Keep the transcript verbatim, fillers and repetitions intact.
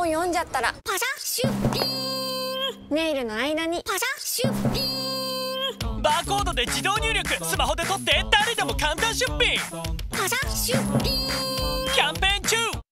本読んじゃったらパシャシュッピーン。ネイルの間にパシャシュッピーン。 バーコードで自動入力、スマホで撮って誰でも簡単出品。 パシャシュッピーン。 キャンペーン中。